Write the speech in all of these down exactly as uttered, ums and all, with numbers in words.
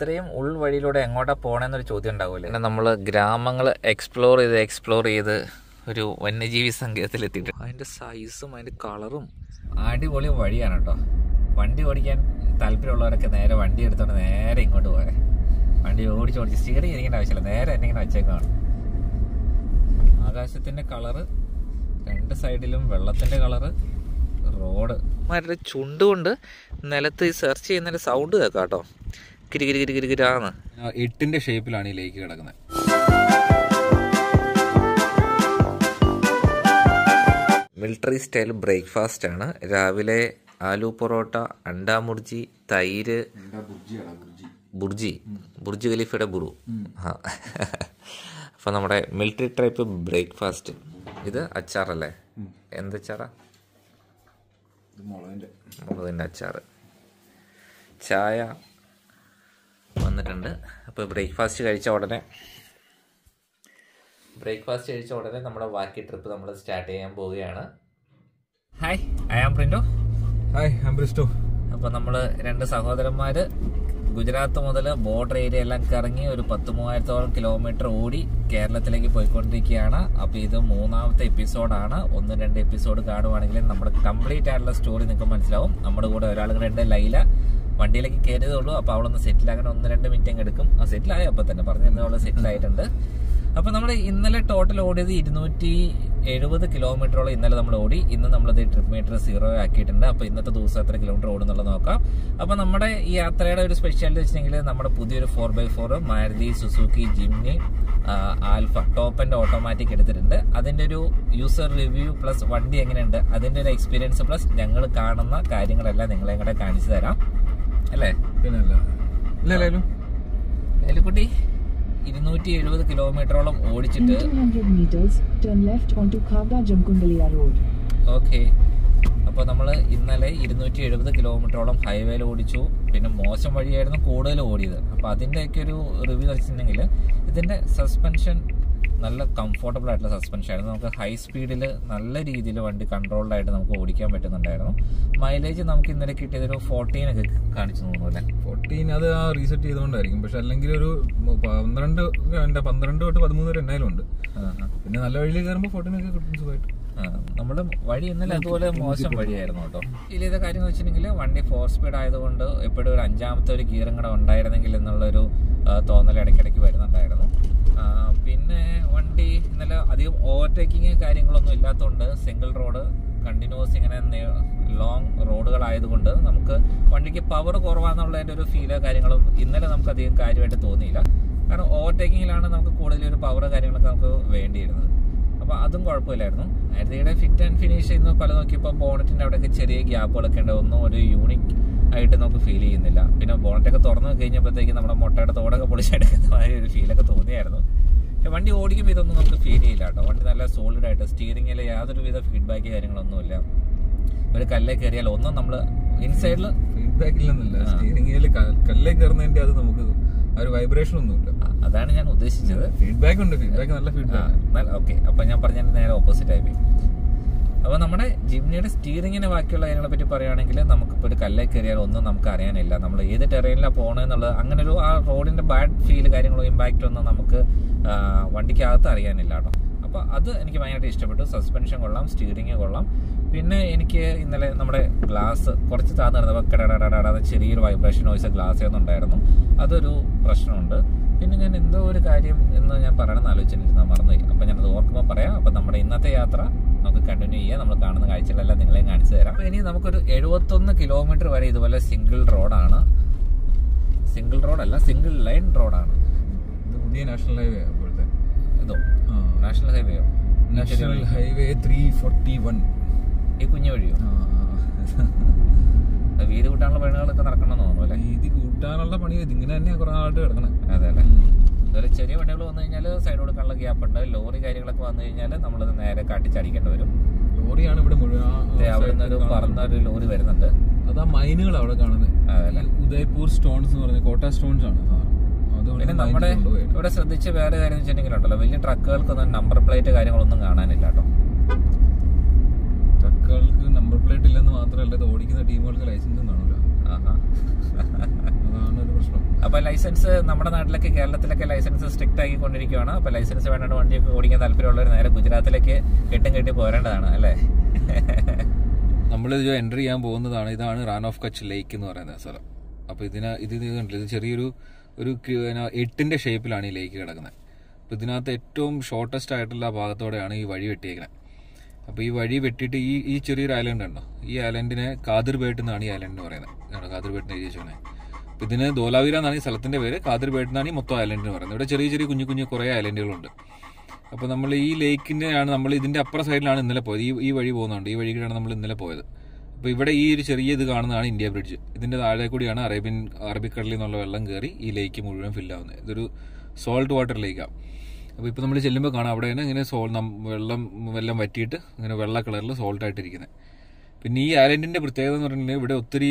ഇത്രയും ഉൾവഴിയിലൂടെ എങ്ങോട്ടാ പോകണമെന്നൊരു ചോദ്യം ഉണ്ടാവില്ലേ. പിന്നെ നമ്മൾ ഗ്രാമങ്ങൾ എക്സ്പ്ലോർ ചെയ്ത് എക്സ്പ്ലോർ ചെയ്ത് ഒരു വന്യജീവി സങ്കേതത്തിൽ എത്തിയിട്ടുണ്ട്. അതിൻ്റെ സൈസും അതിൻ്റെ കളറും അടിപൊളി വഴിയാണ് കേട്ടോ. വണ്ടി ഓടിക്കാൻ താല്പര്യമുള്ളവരൊക്കെ നേരെ വണ്ടി എടുത്തോണ്ട് നേരെ ഇങ്ങോട്ട് പോരെ. വണ്ടി ഓടിച്ച് ഓടിച്ച് സ്റ്റിയറിംഗ് ഇരിക്കേണ്ട ആവശ്യമില്ല, നേരെ എന്നെ ഇങ്ങനെ വെച്ചേക്കാണ്. ആകാശത്തിൻ്റെ കളറ്, രണ്ട് സൈഡിലും വെള്ളത്തിൻ്റെ കളറ്, റോഡ്. മറ്റേ ചുണ്ടുകൊണ്ട് നിലത്ത് സെർച്ച് ചെയ്യുന്നതിൻ്റെ സൗണ്ട് കേൾക്കാം കേട്ടോ. കിരി കിരി കിരി കിരി കിരാന്ന് എട്ടിൻ്റെ ഷേപ്പിലാണ് ഈ ലേക്ക് കിടക്കുന്നത്. മിലിറ്ററി സ്റ്റൈൽ ബ്രേക്ക്ഫാസ്റ്റ് ആണ്. രാവിലെ ആലു പൊറോട്ട, അണ്ടാ മുർജി, തൈര്, ബുർജി ബുർജ് ഖലീഫയുടെ ബുറു. ആ അപ്പോൾ നമ്മുടെ മിലിറ്ററി ടൈപ്പ് ബ്രേക്ക്ഫാസ്റ്റ്. ഇത് അച്ചാറല്ലേ? എന്തച്ചാറാ? മുളകിൻ്റെ അച്ചാറ്. ചായ വന്നിട്ടുണ്ട്. അപ്പോൾ ബ്രേക്ക്ഫാസ്റ്റ് കഴിച്ച ഉടനെ ബ്രേക്ക്ഫാസ്റ്റ് കഴിച്ച ഉടനെ നമ്മുടെ ബാക്കി ട്രിപ്പ് നമ്മൾ സ്റ്റാർട്ട് ചെയ്യാൻ പോവുകയാണ്. Hi, I am Printo. Hi, I am Christo. അപ്പോൾ നമ്മൾ രണ്ട് സഹോദരന്മാർ ഗുജറാത്ത് മുതൽ ബോർഡർ ഏരിയ എല്ലാം കറങ്ങി ഒരു പത്ത് മൂവായിരത്തോളം കിലോമീറ്റർ ഓടി കേരളത്തിലേക്ക് പോയിക്കൊണ്ടിരിക്കുകയാണ്. അപ്പോൾ ഇത് മൂന്നാമത്തെ എപ്പിസോഡാണ്. ഒന്ന് രണ്ട് എപ്പിസോഡ് കാണുവാണെങ്കിൽ നമ്മുടെ കംപ്ലീറ്റ് ആയിട്ടുള്ള സ്റ്റോറി നിങ്ങൾക്ക് മനസ്സിലാവും. നമ്മുടെ കൂടെ ഒരാൾ കൂടെ ഉണ്ട്, ലൈല. വണ്ടിയിലേക്ക് കയറിയതേ ഉള്ളൂ. അപ്പോൾ അവളൊന്ന് സെറ്റിലാകാൻ ഒന്ന് രണ്ട് മിനിറ്റ് അങ്ങ് എടുക്കും. ആ സെറ്റിലായോ? അപ്പോൾ തന്നെ പറഞ്ഞിരുന്നത് അവൾ സെറ്റിലായിട്ടുണ്ട്. അപ്പോൾ നമ്മൾ ഇന്നലെ ടോട്ടൽ ഓടിയത് ഇരുന്നൂറ്റി എഴുപത് കിലോമീറ്ററോളം ഇന്നലെ നമ്മൾ ഓടി. ഇന്ന് നമ്മളത് ട്രിപ്പ് മീറ്റർ സീറോ ആക്കിയിട്ടുണ്ട്. അപ്പോൾ ഇന്നത്തെ ദിവസം എത്ര കിലോമീറ്റർ ഓടുന്നുള്ളത് നോക്കാം. അപ്പോൾ നമ്മുടെ ഈ യാത്രയുടെ ഒരു സ്പെഷ്യാലിറ്റി വെച്ചിട്ടുണ്ടെങ്കിൽ നമ്മുടെ പുതിയൊരു four by four Maruti Suzuki Jimny alpha top and automatic എടുത്തിട്ടുണ്ട്. അതിൻ്റെ ഒരു യൂസർ റിവ്യൂ പ്ലസ് വണ്ടി എങ്ങനെയുണ്ട് അതിൻ്റെ ഒരു എക്സ്പീരിയൻസ് പ്ലസ് ഞങ്ങൾ കാണുന്ന കാര്യങ്ങളെല്ലാം നിങ്ങളെ കൂടെ കാണിച്ചു തരാം അല്ലേ? പിന്നെ ലേലുക്കുട്ടി ഇരുന്നൂറ്റി എഴുപത് കിലോമീറ്ററോളം ഓടിച്ചിട്ട് ഓക്കെ. അപ്പോൾ നമ്മൾ ഇന്നലെ ഇരുന്നൂറ്റി എഴുപത് കിലോമീറ്ററോളം ഹൈവേയിൽ ഓടിച്ചു. പിന്നെ മോശം വഴിയായിരുന്നു കൂടുതൽ ഓടിയത്. അപ്പോൾ അതിൻ്റെയൊക്കെ ഒരു റിവ്യൂ വെച്ചിട്ടുണ്ടെങ്കിൽ ഇതിൻ്റെ സസ്പെൻഷൻ നല്ല കംഫോർട്ടബിൾ ആയിട്ടുള്ള സസ്പെൻഷൻ ആയിരുന്നു. നമുക്ക് ഹൈ സ്പീഡിൽ നല്ല രീതിയിൽ വണ്ടി കൺട്രോൾഡ് ആയിട്ട് നമുക്ക് ഓടിക്കാൻ പറ്റുന്നുണ്ടായിരുന്നു. മൈലേജ് നമുക്ക് ഇന്നലെ കിട്ടിയതൊരു ഫോർട്ടീൻ ഒക്കെ കാണിച്ചു തോന്നുന്നു അല്ലേ? ഫോർട്ടീൻ അത് ആ റീസെറ്റ് ചെയ്തുകൊണ്ടായിരിക്കും. പക്ഷെ അല്ലെങ്കിൽ ഒരു പന്ത്രണ്ട് എൻ്റെ പന്ത്രണ്ട് തൊട്ട് പതിമൂന്ന് വരെ എന്നാലും ഉണ്ട്. പിന്നെ നല്ല വഴിയിൽ കയറുമ്പോൾ ഫോർട്ടീൻ ഒക്കെ കിട്ടും സുഖമായിട്ട്. നമ്മുടെ വഴി ഇന്നലെ അതുപോലെ മോശം വഴിയായിരുന്നു കേട്ടോ. ഇതിലെ കാര്യം എന്ന് വെച്ചിട്ടുണ്ടെങ്കിൽ വണ്ടി ഫോർ സ്പീഡ് ആയതുകൊണ്ട് എപ്പോഴും ഒരു അഞ്ചാമത്തെ ഒരു ഗിയറും കൂടെ ഉണ്ടായിരുന്നെങ്കിൽ എന്നുള്ളൊരു തോന്നൽ ഇടയ്ക്കിടയ്ക്ക് വരുന്നുണ്ടായിരുന്നു. പിന്നെ വണ്ടി ഇന്നലെ അധികം ഓവർടേക്കിങ് കാര്യങ്ങളൊന്നും ഇല്ലാത്തതുകൊണ്ട് സിംഗിൾ റോഡ് കണ്ടിന്യൂസ് ഇങ്ങനെ ലോങ് റോഡുകളായതുകൊണ്ട് നമുക്ക് വണ്ടിക്ക് പവർ കുറവാന്നുള്ളതിൻ്റെ ഒരു ഫീലോ കാര്യങ്ങളും ഇന്നലെ നമുക്ക് അധികം കാര്യമായിട്ട് തോന്നിയില്ല. കാരണം ഓവർടേക്കിങ്ങിലാണ് നമുക്ക് കൂടുതൽ ഒരു പവർ കാര്യങ്ങളൊക്കെ നമുക്ക് വേണ്ടിയിരുന്നത്. അപ്പോൾ അതും കുഴപ്പമില്ലായിരുന്നു. നേരത്തെ ഫിറ്റ് ആൻഡ് ഫിനിഷ് ഇന്ന് പല നോക്കിയപ്പോൾ ബോണറ്റിൻ്റെ അവിടെയൊക്കെ ചെറിയ ഗ്യാപ്പുകളൊക്കെ ഉണ്ട്. ഒന്നും ഒരു യൂണിക് ആയിട്ട് നമുക്ക് ഫീൽ ചെയ്യുന്നില്ല. പിന്നെ ബോണറ്റൊക്കെ തുറന്നു കഴിഞ്ഞപ്പോഴത്തേക്ക് നമ്മുടെ മുട്ടയുടെ തോടൊക്കെ പൊളിച്ചെടുക്കുന്ന മാതിരി ഒരു ഫീലൊക്കെ തോന്നിയായിരുന്നു. പക്ഷെ വണ്ടി ഓടിക്കുമ്പോൾ ഇതൊന്നും നമുക്ക് ഫീൽ ചെയ്യില്ല കേട്ടോ. വണ്ടി നല്ല സോളിഡ് ആയിട്ട് സ്റ്റിയറിംഗിൽ യാതൊരു വിധ ഫീഡ്ബാക്ക് കാര്യങ്ങളൊന്നുമില്ല. ഒരു കല്ലേ കയറിയാൽ ഒന്നും നമ്മൾ ഇൻസൈഡിൽ ഫീഡ്ബാക്ക് ഇല്ലെന്നില്ല. സ്റ്റിയറിംഗിൽ കല്ലേ കയറുന്നതിൻ്റെ അത് നമുക്ക് ആ ഒരു വൈബ്രേഷൻ ഒന്നുമില്ല. അതാണ് ഞാൻ ഉദ്ദേശിച്ചത്. ഫീഡ്ബാക്ക് ഉണ്ട്, ഫീഡ്ബാക്ക് നല്ല ഫീഡ്ബാക്ക്. ഓക്കെ, അപ്പം ഞാൻ പറഞ്ഞതിന് നേരെ ഓപ്പോസിറ്റ് ആയി പോയി. അപ്പോൾ നമ്മുടെ ജിംനിയുടെ സ്റ്റിയറിങ്ങിനെ ബാക്കിയുള്ള കാര്യങ്ങളെ പറ്റി പറയുകയാണെങ്കിൽ നമുക്കിപ്പോൾ ഒരു കല്ലേ കയറിയാൽ ഒന്നും നമുക്ക് അറിയാനില്ല. നമ്മൾ ഏത് ടെറൈനിലാണ് പോകണമെന്നുള്ളത് അങ്ങനെ ഒരു ആ റോഡിൻ്റെ ബാഡ് ഫീൽ കാര്യങ്ങളോ ഇമ്പാക്റ്റ് ഒന്നും നമുക്ക് വണ്ടിക്കകത്ത് അറിയാനില്ല കേട്ടോ. അപ്പോൾ അത് എനിക്ക് ഭയങ്കരമായിട്ട് ഇഷ്ടപ്പെട്ടു. സസ്പെൻഷൻ കൊള്ളാം, സ്റ്റിയറിങ് കൊള്ളാം. പിന്നെ എനിക്ക് ഇന്നലെ നമ്മുടെ ഗ്ലാസ് കുറച്ച് താഴ്ന്നു കിടന്നപ്പോൾ കിടടാടാടാതെ ചെറിയൊരു വൈബ്രേഷൻ വോയിസ് ഗ്ലാസ്സിൽ നിന്നുണ്ടായിരുന്നു. അതൊരു പ്രശ്നമുണ്ട്. പിന്നെ ഞാൻ എന്തോ ഒരു കാര്യം എന്ന് ഞാൻ പറയണമെന്ന് ആലോചിച്ചിരുന്നാൽ മറന്നുപോയി. അപ്പോൾ ഞാനത് ഓർക്കുമ്പോൾ പറയാം. അപ്പോൾ നമ്മുടെ ഇന്നത്തെ യാത്ര നമുക്ക് കണ്ടിന്യൂ ചെയ്യാം. നമ്മൾ കാണുന്ന കാഴ്ചകളെല്ലാം നിങ്ങളെയും കാണിച്ചു തരാം. അപ്പോൾ ഇനി നമുക്കൊരു എഴുപത്തൊന്ന് കിലോമീറ്റർ വരെ ഇതുപോലെ സിംഗിൾ റോഡാണ്. സിംഗിൾ റോഡല്ല, സിംഗിൾ ലൈൻ റോഡാണ്. ഇത് പുതിയ നാഷണൽ ഹൈവേ അപ്പോഴത്തെ ഇതോ നാഷണൽ ഹൈവേയോ? National highway three forty one. ഈ കുഞ്ഞു വഴിയോ? വീതി കൂട്ടാനുള്ള പണികളൊക്കെ നടക്കണമെന്ന് തോന്നുന്നു അല്ലേ? വീതി കൂട്ടാനുള്ള പണി ഇതിങ്ങനെ തന്നെയാണ് കുറെ ആയിട്ട് കിടക്കണം. അതെ അല്ലേ? അതുപോലെ ചെറിയ വണ്ടികൾ വന്നു കഴിഞ്ഞാൽ സൈഡ് കൊടുക്കാനുള്ള ഗ്യാപ്പ് ഉണ്ട്. ലോറി കാര്യങ്ങളൊക്കെ വന്നു കഴിഞ്ഞാൽ നമ്മളത് നേരെ കാട്ടിച്ചടിക്കേണ്ടി വരും. ലോറിയാണ് ഇവിടെ മുഴുവൻ. അവിടെ നിന്നൊരു പറന്നൊരു ലോറി വരുന്നുണ്ട്. അതാ മൈനുകൾ അവിടെ കാണുന്നത്. അതല്ലേ? ഉദയ്പൂർ സ്റ്റോൺസ് എന്ന് പറഞ്ഞ കോട്ട സ്റ്റോൺസ് ആണ്. പിന്നെ നമ്മുടെ ഇവിടെ ശ്രദ്ധിച്ച വേറെ കാര്യം വെച്ചിട്ടുണ്ടെങ്കിലുണ്ടല്ലോ, വലിയ ട്രക്കുകൾക്കൊന്നും നമ്പർ പ്ലേറ്റ് കാര്യങ്ങളൊന്നും കാണാനില്ല കേട്ടോ. ട്രക്കുകൾക്ക് നമ്പർ പ്ലേറ്റ് ഇല്ലെന്ന് മാത്രമല്ല ഇത് ഓടിക്കുന്ന ടീമുകൾക്ക് ലൈസൻസും കാണില്ല. അതാണ് ഒരു പ്രശ്നം. അപ്പൊ ലൈസൻസ് നമ്മുടെ നാട്ടിലൊക്കെ കേരളത്തിലൊക്കെ ലൈസൻസ് സ്ട്രിക്റ്റ് ആക്കിക്കൊണ്ടിരിക്കുകയാണ്. അപ്പോൾ ലൈസൻസ് വേണ്ട വണ്ടിയൊക്കെ ഓടിക്കാൻ താല്പര്യമുള്ളവർ നേരെ ഗുജറാത്തിലേക്ക് കെട്ടും കെട്ടി പോരേണ്ടതാണ് അല്ലേ. നമ്മൾ ഇത് എൻ്റർ ചെയ്യാൻ പോകുന്നതാണ്. ഇതാണ് റാൻ ഓഫ് കച്ച് ലേക്ക് എന്ന് പറയുന്ന സ്ഥലം. അപ്പോൾ ഇതിന് ഇത് ഇത് കണ്ടില്ല, ഇത് ചെറിയൊരു ഒരു എട്ടിൻ്റെ ഷേപ്പിലാണ് ഈ ലേക്ക് കിടക്കുന്നത്. അപ്പോൾ ഇതിനകത്ത് ഏറ്റവും ഷോർട്ടസ്റ്റ് ആയിട്ടുള്ള ഭാഗത്തോടെയാണ് ഈ വഴി വെട്ടിയേക്കുന്നത്. അപ്പോൾ ഈ വഴി വെട്ടിയിട്ട് ഈ ഈ ചെറിയൊരു ഐലൻഡ് ഉണ്ടോ, ഈ ഐലൻഡിനെ കാതിർബേട്ട് എന്നാണ് ഈ ഐലൻഡ് എന്ന് പറയുന്നത്. കാതിർബേട്ടിന് എഴുതി വെച്ചേക്കുന്നത്. അപ്പോൾ ഇതിന് ധോലാവീര എന്നാണ് ഈ സ്ഥലത്തിൻ്റെ പേര്, കാതിർബേട്ട് എന്നാണ് ഈ മൊത്തം ഐലൻഡ് എന്ന് പറയുന്നത്. ഇവിടെ ചെറിയ ചെറിയ കുഞ്ഞു കുഞ്ഞു കുറേ ഐലൻഡുകളുണ്ട്. അപ്പോൾ നമ്മൾ ഈ ലേക്കിൻ്റെ ആണ് നമ്മൾ ഇതിൻ്റെ അപ്പുറ സൈഡിലാണ് ഇന്നലെ പോയത്. ഈ ഈ വഴി പോകുന്നുണ്ട്, ഈ വഴിയിലാണ് നമ്മൾ ഇന്നലെ പോയത്. അപ്പോൾ ഇവിടെ ഈ ഒരു ചെറിയ ഇത് കാണുന്നതാണ് ഇന്ത്യ ബ്രിഡ്ജ്. ഇതിൻ്റെ താഴെ കൂടിയാണ് അറേബ്യൻ അറബിക്കടലിൽ നിന്നുള്ള വെള്ളം കയറി ഈ ലേക്ക് മുഴുവൻ ഫില്ലാവുന്നത്. ഇതൊരു സോൾട്ട് വാട്ടർ ലേക്കാണ്. അപ്പോൾ ഇപ്പോൾ നമ്മൾ ചെല്ലുമ്പോൾ കാണാം അവിടെ തന്നെ ഇങ്ങനെ സോൾ വെള്ളം വെള്ളം വറ്റിയിട്ട് ഇങ്ങനെ വെള്ള കളറിൽ സോൾട്ടായിട്ടിരിക്കുന്നത്. പിന്നെ ഈ ഐലൻഡിൻ്റെ പ്രത്യേകത എന്ന് പറഞ്ഞിട്ടുണ്ടെങ്കിൽ ഇവിടെ ഒത്തിരി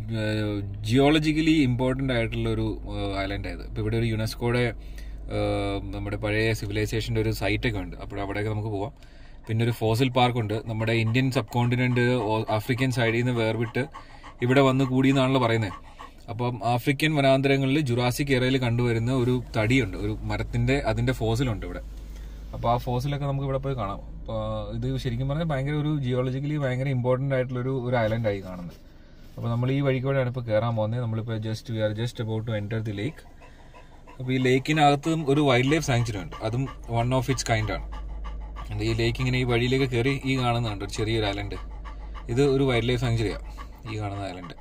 ജിയോളജിക്കലി ഇമ്പോർട്ടൻ്റ് ആയിട്ടുള്ളൊരു ഐലൻഡായത്. ഇപ്പോൾ ഇവിടെ ഒരു യുനെസ്കോയുടെ നമ്മുടെ പഴയ സിവിലൈസേഷൻ്റെ ഒരു സൈറ്റൊക്കെ ഉണ്ട്. അപ്പോൾ അവിടെയൊക്കെ നമുക്ക് പോവാം. പിന്നെ ഒരു ഫോസിൽ പാർക്കുണ്ട്. നമ്മുടെ ഇന്ത്യൻ സബ് കോണ്ടിനെന്റ് ആഫ്രിക്കൻ സൈഡിൽ നിന്ന് വേർവിട്ട് ഇവിടെ വന്ന് കൂടിയെന്നാണല്ലോ പറയുന്നത്. അപ്പം ആഫ്രിക്കൻ വനാന്തരങ്ങളിൽ ജുറാസിക് എറയിൽ കണ്ടുവരുന്ന ഒരു തടിയുണ്ട്, ഒരു മരത്തിന്റെ, അതിന്റെ ഫോസിലുണ്ട് ഇവിടെ. അപ്പോൾ ആ ഫോസിലൊക്കെ നമുക്ക് ഇവിടെ പോയി കാണാം. അപ്പോൾ ഇത് ശരിക്കും പറഞ്ഞാൽ ഭയങ്കര ഒരു ജിയോളജിക്കലി ഭയങ്കര ഇമ്പോർട്ടൻ്റ് ആയിട്ടുള്ളൊരു ഒരു ഐലൻഡായി കാണുന്നത്. അപ്പോൾ നമ്മൾ ഈ വഴിക്കൂടെയാണ് ഇപ്പോൾ കയറാൻ പോകുന്നത്. നമ്മളിപ്പോൾ just we are just about to enter the lake. അപ്പോൾ ഈ ലേക്കിനകത്തും ഒരു വൈൽഡ് ലൈഫ് സാങ്ച്വറി ഉണ്ട്. അതും വൺ ഓഫ് ഇറ്റ്സ് കൈൻഡ് ആണ്. ഈ ലേക്ക് ഇങ്ങനെ ഈ വഴിയിലേക്ക് കയറി ഈ കാണുന്നുണ്ട് ഒരു ചെറിയൊരു ഐലൻഡ്. ഇത് ഒരു വൈൽഡ് ലൈഫ് സാങ്ച്വറിയാണ് ഈ കാണുന്ന ഐലൻഡ്.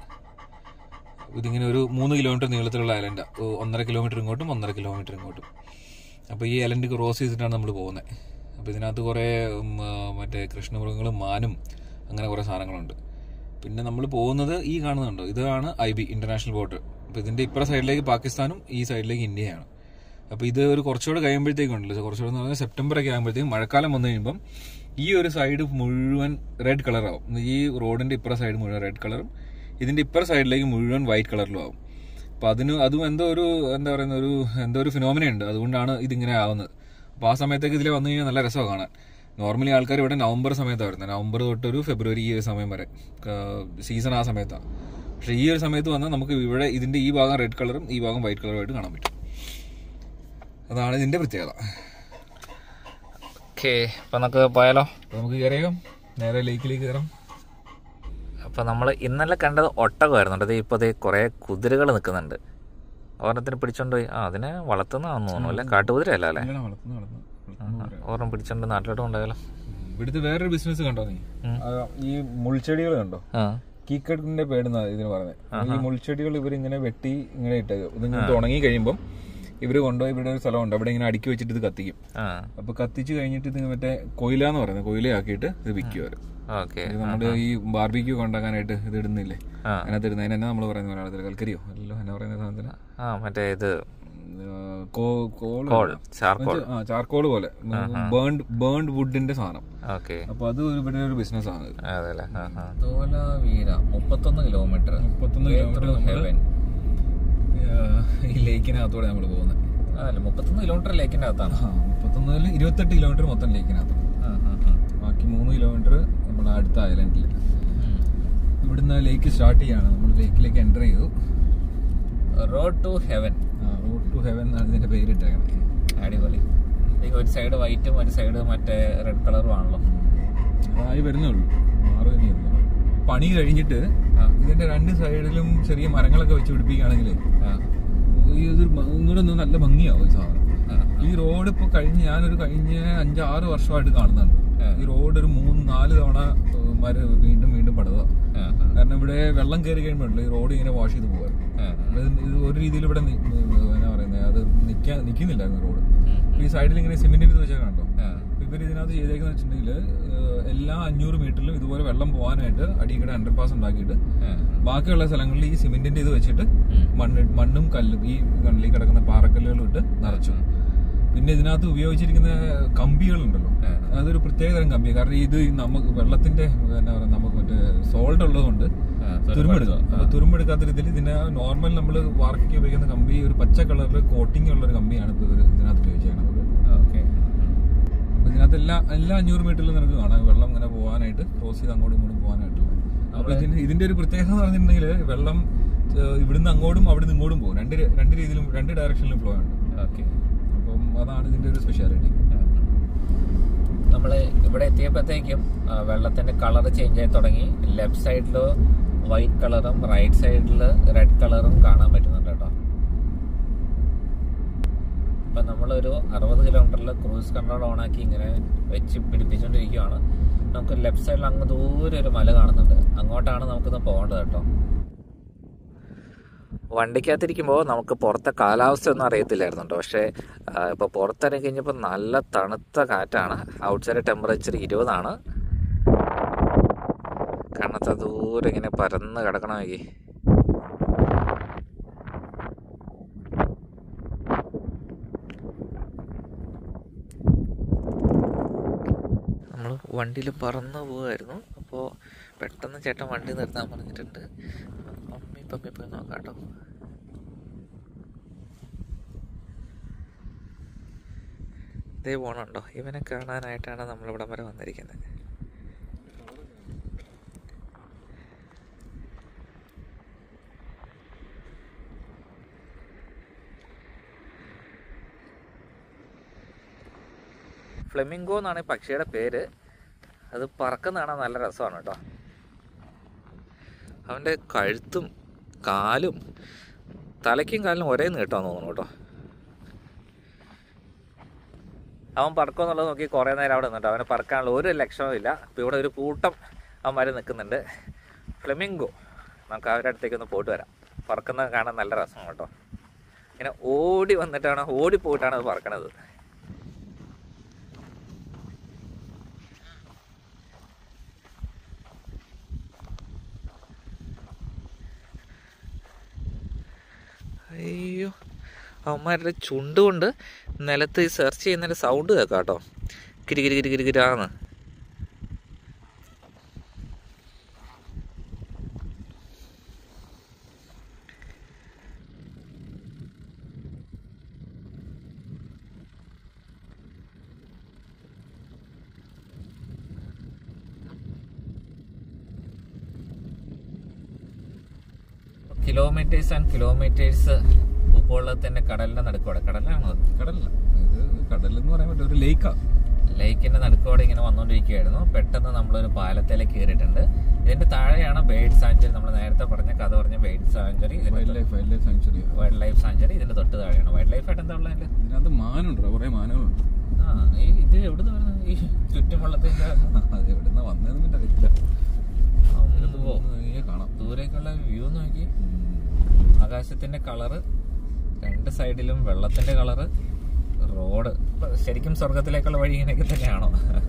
ഇതിങ്ങനെ ഒരു മൂന്ന് കിലോമീറ്റർ നീളത്തിലുള്ള ഐലൻഡാണ്. ഒന്നര കിലോമീറ്റർ ഇങ്ങോട്ടും ഒന്നര കിലോമീറ്റർ ഇങ്ങോട്ടും. അപ്പോൾ ഈ ഐലൻഡ് ക്രോസ് ചെയ്തിട്ടാണ് നമ്മൾ പോകുന്നത്. അപ്പോൾ ഇതിനകത്ത് കുറേ മറ്റേ കൃഷ്ണമൃഗങ്ങളും മാനും അങ്ങനെ കുറേ സാധനങ്ങളുണ്ട്. പിന്നെ നമ്മൾ പോകുന്നത് ഈ കാണുന്നുണ്ടോ, ഇതാണ് ഐ ബി ഇന്റർനാഷണൽ ബോർഡർ. അപ്പോൾ ഇതിൻ്റെ ഇപ്പുറ സൈഡിലേക്ക് പാകിസ്ഥാനും ഈ സൈഡിലേക്ക് ഇന്ത്യയാണ്. അപ്പോൾ ഇത് ഒരു കുറച്ചുകൂടെ കഴിയുമ്പോഴത്തേക്കുണ്ടല്ലോ, കുറച്ചുകൂടെ എന്ന് പറഞ്ഞാൽ സെപ്റ്റംബർ ഒക്കെ ആകുമ്പോഴത്തേക്കും മഴക്കാലം വന്നു കഴിയുമ്പം ഈ ഒരു സൈഡ് മുഴുവൻ റെഡ് കളറാവും. ഈ റോഡിൻ്റെ ഇപ്പുറ സൈഡ് മുഴുവൻ റെഡ് കളറും ഇതിൻ്റെ ഇപ്പുറ സൈഡിലേക്ക് മുഴുവൻ വൈറ്റ് കളറിലും ആവും. അപ്പോൾ അതിന് അതും എന്തോ ഒരു എന്താ പറയുന്ന ഒരു എന്തോ ഒരു ഫിനോമിനുണ്ട്. അതുകൊണ്ടാണ് ഇതിങ്ങനെ ആവുന്നത്. അപ്പോൾ ആ സമയത്തേക്ക് ഇതിൽ വന്നു കഴിഞ്ഞാൽ നല്ല രസമാണ് കാണാൻ. നോർമലി ആൾക്കാർ ഇവിടെ നവംബർ സമയത്താണ് വരുന്നത്. നവംബർ തൊട്ടൊരു ഫെബ്രുവരി ഈ ഒരു സമയം വരെ സീസൺ ആ സമയത്താണ്. പക്ഷേ ഈ ഒരു സമയത്ത് വന്നാൽ നമുക്ക് ഇവിടെ ഇതിൻ്റെ ഈ ഭാഗം റെഡ് കളറും ഈ ഭാഗം വൈറ്റ് കളറുമായിട്ട് കാണാൻ പറ്റും. അതാണ് ഇതിൻ്റെ പ്രത്യേകത. ഓക്കെ, അപ്പം നമുക്ക് പോയാലോ? അപ്പോൾ നമുക്ക് കയറിയേക്കാം, നേരെ ലേക്കിലേക്ക് കയറാം. അപ്പോൾ നമ്മൾ ഇന്നലെ കണ്ടത് ഒട്ടകമായിരുന്നു. അത് ഇപ്പോൾ അത് കുറേ കുതിരകൾ നിൽക്കുന്നുണ്ട്. ഒരെണ്ണത്തിന് പിടിച്ചോണ്ട് പോയി. ആ അതിനെ വളർത്തുന്നതാണെന്ന് തോന്നുന്നു അല്ലേ? കാട്ടുകുതിര അല്ല അല്ലേ? ഒരെണ്ണം പിടിച്ചോണ്ട് നാട്ടിലോട്ട് കൊണ്ടുപോയാലോ? ഇവിടുത്തെ വേറൊരു ബിസിനസ് കണ്ടോ നീ? ഈ മുൾച്ചെടികൾ കണ്ടോ? കീക്കട്ടിന്റെ പേടുന്ന ഇതിന് പറഞ്ഞത്. ഈ മുൾച്ചെടികൾ ഇവരിങ്ങനെ വെട്ടി ഇങ്ങനെ ഇട്ടേക്കും. ഇതിങ്ങനെ ഉണങ്ങി കഴിയുമ്പം ഇവര് കൊണ്ടുപോയി ഇവിടെ ഒരു സ്ഥലമുണ്ട്, അവിടെ ഇങ്ങനെ അടുക്കി വെച്ചിട്ട് ഇത് കത്തിക്കും. അപ്പൊ കത്തിച്ച് കഴിഞ്ഞിട്ട് ഇത് മറ്റേ കൊയില എന്ന് പറയുന്നത്, കൊയിലയാക്കിയിട്ട് ഇത് വിൽക്കും അവര്. നമ്മള് ഈ ബാർബിക്യൂ ഉണ്ടാക്കാനായിട്ട് ഇത് ഇടുന്നില്ലേ, അതിനകത്ത് ഇടുന്ന അതിനെന്നാ നമ്മള് പറയുന്ന മലയാളത്തിൽ കൽക്കരിയോ അല്ലല്ലോ എന്നാ പറയുന്ന സാധനത്തിന്? മറ്റേ ഇത് ചാർക്കോള് പോലെ ബേൺഡ് ബേൺഡ് വുഡിന്റെ സാധനം. അപ്പൊ അത് ഇവിടെ ഒരു ബിസിനസ് ആണ്. മുപ്പത്തൊന്ന് കിലോമീറ്റർ മുപ്പത്തൊന്ന് കിലോമീറ്റർ ഈ ലേക്കിനകത്തോടെ നമ്മൾ പോകുന്നത്. അതല്ല, മുപ്പത്തൊന്ന് കിലോമീറ്റർ ലേക്കിന്റെ അകത്താണ്. മുപ്പത്തൊന്നിൽ ഇരുപത്തെട്ട് കിലോമീറ്റർ മൊത്തം ലേക്കിനകത്ത്. ബാക്കി മൂന്ന് കിലോമീറ്റർ നമ്മുടെ അടുത്ത ഐലൻഡിൽ. ഇവിടുന്ന് ലേക്ക് സ്റ്റാർട്ട് ചെയ്യാണ്. നമ്മൾ ലേക്കിലേക്ക് എൻ്റർ ചെയ്തു. Road to heaven. Road to heaven എന്നാണ് ഇതിന്റെ പേരിട്ടേക്കുന്നത്. അടിപൊളി. ഒരു സൈഡ് വൈറ്റും ഒരു സൈഡ് മറ്റേ റെഡ് കളറും ആണല്ലോ. അതായി വരുന്നേ ഉള്ളൂ, മാറി തന്നെയുള്ളൂ. പണി കഴിഞ്ഞിട്ട് ഇതിന്റെ രണ്ട് സൈഡിലും ചെറിയ മരങ്ങളൊക്കെ വെച്ച് പിടിപ്പിക്കുകയാണെങ്കിൽ ഒന്നുകൂടെ ഒന്ന് നല്ല ഭംഗിയാവും ഈ സാധനം. ഈ റോഡ് ഇപ്പൊ കഴിഞ്ഞ് ഞാനൊരു കഴിഞ്ഞ അഞ്ചാറ് വർഷമായിട്ട് കാണുന്നുണ്ട്. ഈ റോഡ് ഒരു മൂന്ന് നാല് തവണ മര വീണ്ടും വീണ്ടും പടുക. കാരണം ഇവിടെ വെള്ളം കയറി കഴിയുമ്പോഴല്ലോ ഈ റോഡ് ഇങ്ങനെ വാഷ് ചെയ്ത് പോകാറ്. ഇത് ഒരു രീതിയിൽ ഇവിടെ എന്നാ പറയുന്നത്, അത് നിൽക്കാൻ നിൽക്കുന്നില്ലായിരുന്നു റോഡ്. ഈ സൈഡിൽ ഇങ്ങനെ സിമെന്റിന് ഇത് വെച്ചാൽ കണ്ടോ. ഇവർ ഇതിനകത്ത് ചെയ്തേക്കെന്ന് വെച്ചിട്ടുണ്ടെങ്കിൽ എല്ലാ അഞ്ഞൂറ് മീറ്ററിലും ഇതുപോലെ വെള്ളം പോകാനായിട്ട് അടിയിൽക്കൂടെ അണ്ടർ പാസ് ഉണ്ടാക്കിയിട്ട് ബാക്കിയുള്ള സ്ഥലങ്ങളിൽ ഈ സിമെന്റിന്റെ ഇത് വെച്ചിട്ട് മണ്ണ് മണ്ണും കല്ലും ഈ കണ്ണിൽ കിടക്കുന്ന പാറക്കല്ലുകളും ഇട്ട് നിറച്ചു. പിന്നെ ഇതിനകത്ത് ഉപയോഗിച്ചിരിക്കുന്ന കമ്പികളുണ്ടല്ലോ, അതൊരു പ്രത്യേകതരം കമ്പിയാണ്. കാരണം ഇത് നമുക്ക് വെള്ളത്തിന്റെ എന്നാ പറയുക, നമുക്ക് മറ്റേ സോൾട്ട് ഉള്ളതുകൊണ്ട് തുരുമ്പെടുക്കാം. അപ്പൊ തുരുമ്പെടുക്കാത്ത രീതിയിൽ ഇതിന്റെ നോർമൽ നമ്മൾ വാർക്കിക്ക് ഉപയോഗിക്കുന്ന കമ്പി ഒരു പച്ച കളറിൽ കോട്ടിങ് ഉള്ള ഒരു കമ്പിയാണ് ഇപ്പൊ ഇവർ ഇതിനകത്ത് ഉപയോഗിച്ചത്. ഇതിനകത്ത് എല്ലാ എല്ലാ അഞ്ഞൂറ് മീറ്ററിലും നിനക്ക് കാണാം വെള്ളം ഇങ്ങനെ പോകാനായിട്ട്, ക്രോസ് ചെയ്ത് അങ്ങോട്ടും ഇങ്ങോട്ടും പോകാനായിട്ടുള്ള. അപ്പൊ ഇതിന്റെ ഇതിന്റെ ഒരു പ്രത്യേകത എന്ന് പറഞ്ഞിട്ടുണ്ടെങ്കിൽ വെള്ളം ഇവിടുന്ന് അങ്ങോട്ടും അവിടുന്ന് ഇങ്ങോട്ടും പോകും. രണ്ട് രണ്ട് രീതിയിലും രണ്ട് ഡയറക്ഷനിലും ഫ്ലോ ഉണ്ട്. ഓക്കെ, അപ്പം അതാണ് ഇതിന്റെ ഒരു സ്പെഷ്യാലിറ്റി. നമ്മൾ ഇവിടെ എത്തിയപ്പോഴത്തേക്കും വെള്ളത്തിന്റെ കളർ ചേഞ്ച് ആയി തുടങ്ങി. ലെഫ്റ്റ് സൈഡിൽ വൈറ്റ് കളറും റൈറ്റ് സൈഡിൽ റെഡ് കളറും കാണാൻ പറ്റുന്നുണ്ട് കേട്ടോ. ഇപ്പം നമ്മളൊരു അറുപത് കിലോമീറ്ററിൽ ക്രൂസ് കൺട്രോൾ ഓണാക്കി ഇങ്ങനെ വെച്ച് പിടിപ്പിച്ചുകൊണ്ടിരിക്കുകയാണ്. നമുക്ക് ലെഫ്റ്റ് സൈഡിൽ അങ്ങ് ദൂരെ ഒരു മല കാണുന്നുണ്ട്. അങ്ങോട്ടാണ് നമുക്കിന്ന് പോകേണ്ടത് കേട്ടോ. വണ്ടിക്കകത്തിരിക്കുമ്പോൾ നമുക്ക് പുറത്തെ കാലാവസ്ഥ ഒന്നും അറിയത്തില്ലായിരുന്നു കേട്ടോ. പക്ഷേ ഇപ്പോൾ പുറത്തിറങ്ങി കഴിഞ്ഞപ്പോൾ നല്ല തണുത്ത കാറ്റാണ്. ഔട്ട് സൈഡ് ടെമ്പറേച്ചർ ഇരുപതാണ്. കണ്ണത്തെ ദൂരെ ഇങ്ങനെ പരന്ന് കിടക്കണമെങ്കിൽ നമ്മൾ വണ്ടിയിൽ പറന്ന് പോവുമായിരുന്നു. അപ്പോൾ പെട്ടെന്ന് ചേട്ടൻ വണ്ടി നിർത്താൻ പറഞ്ഞിട്ടുണ്ട്. മമ്മി പമ്മി പോയി നോക്കാം കേട്ടോ. ഇതേ പോണുണ്ടോ? ഇവനെ കാണാനായിട്ടാണ് നമ്മളിവിടെ വരെ വന്നിരിക്കുന്നത്. ഫ്ലെമിംഗോ എന്നാണ് ഈ പക്ഷിയുടെ പേര്. അത് പറക്കുന്നതാണ്, നല്ല രസമാണ് കേട്ടോ. അവൻ്റെ കഴുത്തും കാലും തലയ്ക്കും കാലിനും ഒരേ നീട്ടാന്ന് തോന്നുന്നു കേട്ടോ. അവൻ പറക്കുമെന്നുള്ളത് നോക്കി കുറേ നേരം അവിടെ നിന്നിട്ട് അവന് പറക്കാനുള്ള ഒരു ലക്ഷണവും ഇല്ല. അപ്പോൾ ഇവിടെ ഒരു കൂട്ടം അവന്മാർ നിൽക്കുന്നുണ്ട്. ഫ്ലെമിംഗോ, നമുക്ക് അവരുടെ അടുത്തേക്ക് ഒന്ന് പോയിട്ട് വരാം. പറക്കുന്നത് കാണാൻ നല്ല രസമാണ് കേട്ടോ. ഇങ്ങനെ ഓടി വന്നിട്ടാണ് ഓടിപ്പോയിട്ടാണ് അത് പറക്കണത്. അയ്യോ, അവന്മാരുടെ ചുണ്ട് കൊണ്ട് നിലത്ത് സെർച്ച് ചെയ്യുന്നതിൻ്റെ സൗണ്ട് കേൾക്കാം കേട്ടോ. കിരി കിരി കിരി കിരി കിരാന്ന്. കിലോമീറ്റേഴ്സ് ആൻഡ് കിലോമീറ്റേഴ്സ് ഉപ്പുവെള്ളത്തിന്റെ കടലിന്റെ നടുക്കോടെ. കടലാണോ? കടലല്ല, ഇത് കടലെന്ന് പറയാൻ പറ്റില്ല, ഒരു ലേക്കാ. ലേക്കിന്റെ നടുക്കോടെ ഇങ്ങനെ വന്നുകൊണ്ടിരിക്കുകയായിരുന്നു. പെട്ടെന്ന് നമ്മളൊരു പാലത്തിലേക്ക് കയറിയിട്ടുണ്ട്. ഇതിന്റെ താഴെയാണ് ബേർഡ് സാഞ്ചുറി. നമ്മൾ നേരത്തെ പറഞ്ഞ കഥ പറഞ്ഞ bird sanctuary, wild life wild life sanctuary wild life sanctuary ഇതിന്റെ തൊട്ട് താഴെയാണ്. വൈൽഡ് ലൈഫ് ആയിട്ട് എന്താ ഉള്ളത്? ഇതിനകത്ത് മാനുണ്ട്, കുറെ മാനുകളുണ്ട്. ആ, ഈ ഇത് എവിടുന്ന് വരുന്നത്? ഈ ചുറ്റും വെള്ളത്തിന്റെ അത് എവിടുന്ന വന്നതെന്ന് അറിയില്ല. കാണാം ദൂരേക്കുള്ള വ്യൂ നോക്കി. ആകാശത്തിന്റെ കളറ്, രണ്ട് സൈഡിലും വെള്ളത്തിന്റെ കളറ്, റോഡ്. ശരിക്കും സ്വർഗത്തിലേക്കുള്ള വഴി ഇങ്ങനെയൊക്കെ തന്നെയാണോ?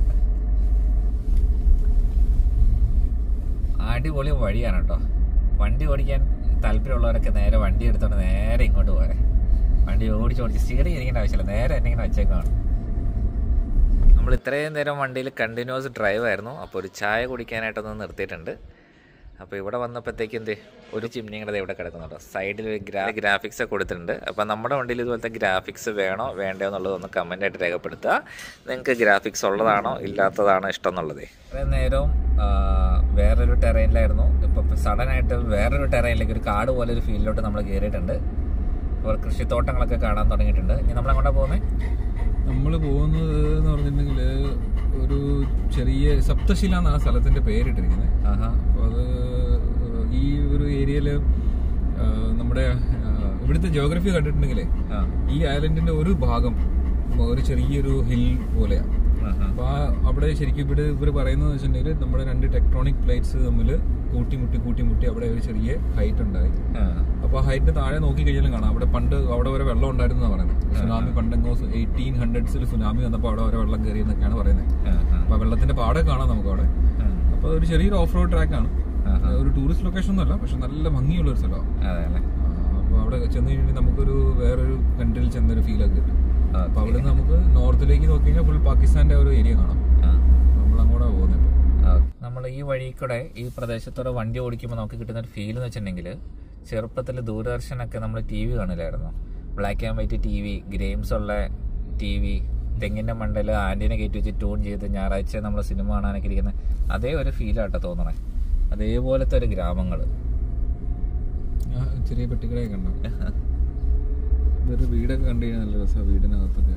അടിപൊളി വഴിയാണ് കേട്ടോ. വണ്ടി ഓടിക്കാൻ താല്പര്യമുള്ളവരൊക്കെ നേരെ വണ്ടി എടുത്തോണ്ട് നേരെ ഇങ്ങോട്ട് പോരെ. വണ്ടി ഓടിച്ചോടിച്ച് സ്റ്റിയറിംഗ് ഇരിക്കേണ്ട ആവശ്യമില്ല, നേരെ എന്നെ ഇങ്ങനെ വെച്ചേക്കാണ്. നമ്മൾ ഇത്രയും നേരം വണ്ടിയിൽ കണ്ടിന്യൂസ് ഡ്രൈവ് ആയിരുന്നു. അപ്പോൾ ഒരു ചായ കുടിക്കാനായിട്ടൊന്ന് നിർത്തിയിട്ടുണ്ട്. അപ്പോൾ ഇവിടെ വന്നപ്പോഴത്തേക്കും എന്ത് ഒരു ചിമ്മിനിയുടെ ഇവിടെ കിടക്കുന്നുണ്ടോ. സൈഡിൽ ഒരു ഗ്രാ ഗ്രാഫിക്സ് കൊടുത്തിട്ടുണ്ട്. അപ്പോൾ നമ്മുടെ വണ്ടിയിൽ ഇതുപോലത്തെ ഗ്രാഫിക്സ് വേണോ വേണ്ടയോ എന്നുള്ളതൊന്ന് കമൻ്റായിട്ട് രേഖപ്പെടുത്തുക. നിങ്ങൾക്ക് ഗ്രാഫിക്സ് ഉള്ളതാണോ ഇല്ലാത്തതാണോ ഇഷ്ടം എന്നുള്ളത്. കുറേ നേരവും വേറൊരു ടെറൈനിലായിരുന്നു. ഇപ്പോൾ സഡനായിട്ട് വേറൊരു ടെറൈനിലേക്ക്, ഒരു കാട് പോലെ ഒരു ഫീൽഡിലോട്ട് നമ്മൾ കയറിയിട്ടുണ്ട്. അപ്പോൾ കൃഷിത്തോട്ടങ്ങളൊക്കെ കാണാൻ തുടങ്ങിയിട്ടുണ്ട്. ഇനി നമ്മൾ അങ്ങോട്ടാണ് പോകുന്നത്. നമ്മൾ പോകുന്നത് എന്ന് പറഞ്ഞിട്ടുണ്ടെങ്കിൽ ഒരു ചെറിയ സപ്തശില എന്നാണ് സ്ഥലത്തിന്റെ പേരിട്ടിരിക്കുന്നത്. അപ്പോൾ അത് ഈ ഒരു ഏരിയയില് നമ്മുടെ ഇവിടുത്തെ ജിയോഗ്രഫി കണ്ടിട്ടുണ്ടെങ്കിലേ ഈ ഐലൻഡിന്റെ ഒരു ഭാഗം ഒരു ചെറിയൊരു ഹിൽ പോലെയാണ്. അപ്പൊ ആ അവിടെ ശരിക്കും ഇവിടെ ഇവർ പറയുന്നത് വെച്ചിട്ടുണ്ടെങ്കിൽ നമ്മുടെ രണ്ട് ടെക്ട്രോണിക് പ്ലേറ്റ്സ് തമ്മിൽ കൂട്ടിമുട്ടി കൂട്ടിമുട്ടി അവിടെ ഒരു ചെറിയ ഹൈറ്റ് ഉണ്ടായി. അപ്പൊ ആ ഹൈറ്റിന് താഴെ നോക്കി കഴിഞ്ഞാലും കാണാം അവിടെ പണ്ട് അവിടെ വരെ വെള്ളം ഉണ്ടായിരുന്നു പറയുന്നത്. സുനാമി പണ്ടെങ്ങോ എയ്റ്റീൻ ഹൺഡ്രഡ്സിൽ സുനാമി വന്നപ്പോൾ അവിടെ വരെ വെള്ളം കയറി എന്നൊക്കെയാണ് പറയുന്നത്. അപ്പൊ വെള്ളത്തിന്റെ പാടെ കാണാം നമുക്ക് അവിടെ. അപ്പൊ ഒരു ചെറിയൊരു ഓഫ് റോഡ് ട്രാക്കാണ്, ഒരു ടൂറിസ്റ്റ് ലൊക്കേഷൻ ഒന്നും അല്ല, പക്ഷെ നല്ല ഭംഗിയുള്ള ഒരു സ്ഥലമാണ്. അപ്പൊ അവിടെ ചെന്ന് കഴിഞ്ഞിട്ട് നമുക്കൊരു വേറൊരു കൺട്രിയിൽ ചെന്നൊരു ഫീൽ ഒക്കെ കിട്ടും. അപ്പൊ അവിടെ നിന്ന് നമുക്ക് നോർത്തിലേക്ക് നോക്കി കഴിഞ്ഞാൽ ഫുൾ പാകിസ്ഥാന്റെ ഒരു ഏരിയ കാണാം. നമ്മൾ അങ്ങോട്ടാ പോകുന്നത്. നമ്മൾ ഈ വഴി കൂടെ ഈ പ്രദേശത്തോടെ വണ്ടി ഓടിക്കുമ്പോൾ നമുക്ക് കിട്ടുന്ന ഒരു ഫീൽ എന്ന് വെച്ചിട്ടുണ്ടെങ്കിൽ, ചെറുപ്പത്തിൽ ദൂരദർശനൊക്കെ നമ്മൾ ടി വി കാണില്ലായിരുന്നു. Black and white T V, games ഉള്ള ടി വി, തെങ്ങിന്റെ മണ്ടയിൽ ആന്റിനെ കയറ്റി വെച്ച് ട്യൂൺ ചെയ്ത് ഞായറാഴ്ച നമ്മൾ സിനിമ കാണാനൊക്കെ ഇരിക്കുന്നത് അതേ ഒരു ഫീലാട്ടോ തോന്നണേ. അതേപോലത്തെ ഒരു ഗ്രാമങ്ങൾ. ചെറിയ പെട്ടിക്കടയൊക്കെ ഉണ്ടോ? ഇതൊരു വീടൊക്കെ കണ്ടു കഴിഞ്ഞാൽ നല്ല രസമാണ് വീടിനകത്തൊക്കെ.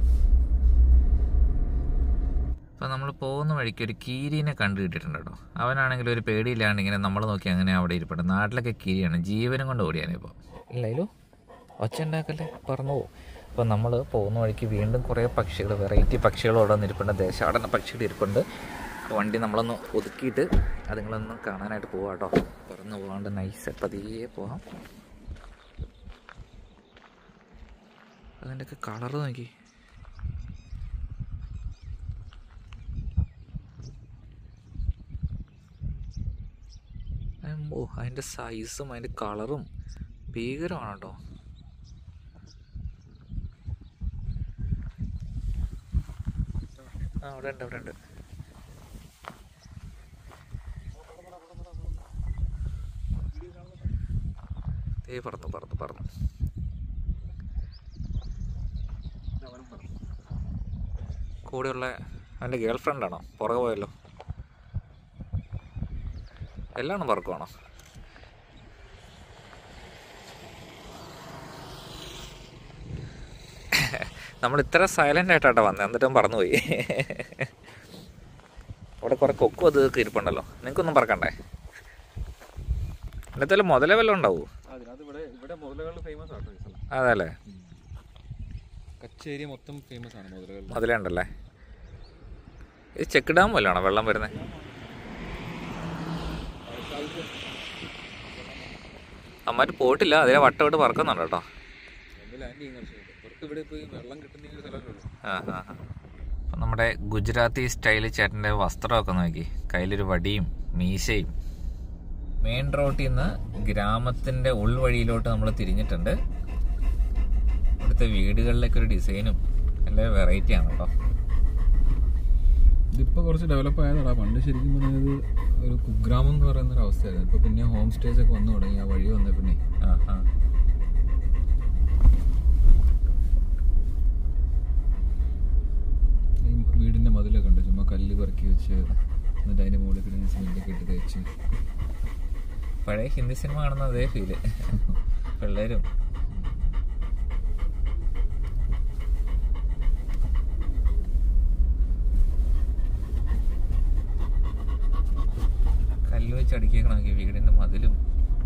അപ്പോൾ നമ്മൾ പോകുന്ന വഴിക്ക് ഒരു കീരിനെ കണ്ടു കിട്ടിയിട്ടുണ്ട് കേട്ടോ. അവനാണെങ്കിൽ ഒരു പേടിയില്ലാണ്ട് ഇങ്ങനെ നമ്മൾ നോക്കി അങ്ങനെ അവിടെ ഇരിപ്പുണ്ട്. നാട്ടിലൊക്കെ കീരിയാണ്, ജീവനും കൊണ്ട് ഓടിയാണ് ഇപ്പോൾ. ഇല്ലല്ലോ ഒച്ച ഉണ്ടാക്കല്ലേ, പറന്നു പോകും. അപ്പോൾ നമ്മൾ പോകുന്ന വഴിക്ക് വീണ്ടും കുറേ പക്ഷികൾ, വെറൈറ്റി പക്ഷികൾ അവിടെ നിന്നിരിപ്പുണ്ട്. ദേശാടന പക്ഷികൾ ഇരിപ്പുണ്ട്. വണ്ടി നമ്മളൊന്ന് ഒതുക്കിയിട്ട് അതുങ്ങളൊന്ന് കാണാനായിട്ട് പോവാം കേട്ടോ. പറന്ന് പോകാണ്ട് നൈസ് പതിയെ പോവാം. അതിൻ്റെയൊക്കെ കളറ് നോക്കി. ഓ അതിൻ്റെ സൈസും അതിൻ്റെ കളറും ഭീകരമാണ് കേട്ടോ. ആ അവിടെ ഉണ്ട് അവിടെ ഉണ്ട്. ദേ പറന്നു പറന്നു പറന്നു. കൂടെയുള്ള അവൻ്റെ ഗേൾ ഫ്രണ്ടാണോ? പുറകെ പോയല്ലോ. എല്ലാം പറക്കുവാണോ? നമ്മൾ ഇത്ര സൈലൻ്റ് ആയിട്ടാട്ടോ വന്നത്, എന്നിട്ടും പറന്നുപോയി. അവിടെ കുറെ കൊക്കും അത് ഇരിപ്പുണ്ടല്ലോ. നിങ്ങൾക്കൊന്നും പറക്കണ്ടേ? എന്നിട്ട് മുതലേ വല്ലതും ഉണ്ടാവൂ? അതല്ലേ, കച്ച് ഏരിയ മൊത്തം ഫേമസ് ആണ് മുതലകൾ. മുതലേ ഉണ്ടല്ലേ. ഇത് ചെക്ക് ഡാം വല്ലതാണോ വെള്ളം വരുന്നത്? അമ്മാര് പോയിട്ടില്ല, അതിലെ വട്ടം ഇട്ട് പറക്കുന്നുണ്ട് കേട്ടോ. ആ ആ അപ്പം നമ്മുടെ ഗുജറാത്തി സ്റ്റൈല് ചേട്ടൻ്റെ വസ്ത്രമൊക്കെ നോക്കി, കയ്യിലൊരു വടിയും മീശയും. മെയിൻ റോഡിൽ നിന്ന് ഗ്രാമത്തിൻ്റെ ഉൾവഴിയിലോട്ട് നമ്മൾ തിരിഞ്ഞിട്ടുണ്ട്. ഇവിടുത്തെ വീടുകളിലൊക്കെ ഒരു ഡിസൈനും എല്ലാം വെറൈറ്റി ആണ് കേട്ടോ. ഇതിപ്പോൾ കുറച്ച് ഡെവലപ്പ് ആയതാടാ. പണ്ട് ശരിക്കും പറഞ്ഞത് ഒരു കുഗ്രാമം എന്ന് പറയുന്ന ഒരു അവസ്ഥയായിരുന്നു. ഇപ്പോൾ പിന്നെ ഹോം സ്റ്റേസ് ഒക്കെ വന്നു തുടങ്ങി. ആ വഴി വന്ന പിന്നെ ആ ആ ഈ വീടിൻ്റെ മതിലൊക്കെ ഉണ്ട്, ചുമ്മാ കല്ല് പെറുക്കി വെച്ച് എന്നിട്ട് അതിൻ്റെ മുകളിൽ പിന്നെ സിമെൻ്റൊക്കെ ഇട്ട് തേച്ച്. പഴയ ഹിന്ദി സിനിമ കാണുന്ന അതേ ഫീല്. പിള്ളേരും കല്ല് വെച്ച് അടിക്കണമൊക്കെ വീടിൻ്റെ മതിലും.